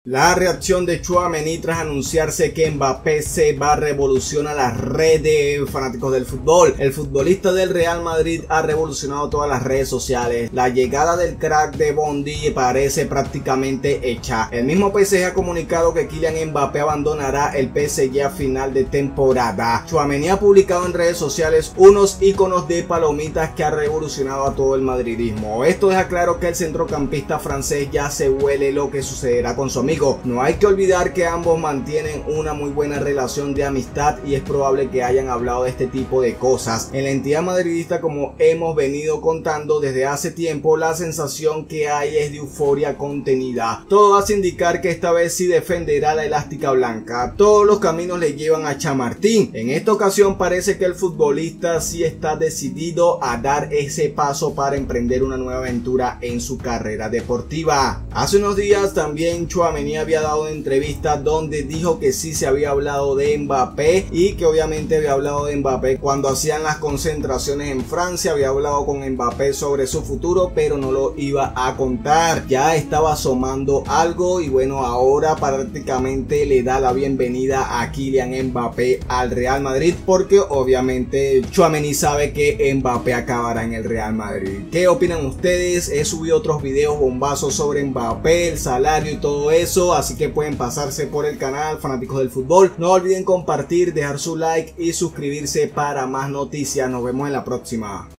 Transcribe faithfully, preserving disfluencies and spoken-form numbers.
La reacción de Tchouaméni tras anunciarse que Mbappé se va a revolucionar las redes, fanáticos del fútbol. El futbolista del Real Madrid ha revolucionado todas las redes sociales. La llegada del crack de Bondy parece prácticamente hecha. El mismo P S G ha comunicado que Kylian Mbappé abandonará el P S G a final de temporada. Tchouaméni ha publicado en redes sociales unos iconos de palomitas que ha revolucionado a todo el madridismo. Esto deja claro que el centrocampista francés ya se huele lo que sucederá con su amigo. No hay que olvidar que ambos mantienen una muy buena relación de amistad y es probable que hayan hablado de este tipo de cosas. En la entidad madridista, como hemos venido contando desde hace tiempo, la sensación que hay es de euforia contenida. Todo hace indicar que esta vez sí defenderá la elástica blanca. Todos los caminos le llevan a Chamartín. En esta ocasión parece que el futbolista sí está decidido a dar ese paso para emprender una nueva aventura en su carrera deportiva. Hace unos días también Tchouaméni había dado una entrevista donde dijo que sí se había hablado de Mbappé y que obviamente había hablado de Mbappé cuando hacían las concentraciones en Francia. Había hablado con Mbappé sobre su futuro, pero no lo iba a contar. Ya estaba asomando algo y bueno, ahora prácticamente le da la bienvenida a Kylian Mbappé al Real Madrid, porque obviamente Tchouaméni sabe que Mbappé acabará en el Real Madrid. ¿Qué opinan ustedes? He subido otros videos bombazos sobre Mbappé, el salario y todo eso, así que pueden pasarse por el canal, fanáticos del fútbol. No olviden compartir, dejar su like y suscribirse para más noticias. Nos vemos en la próxima.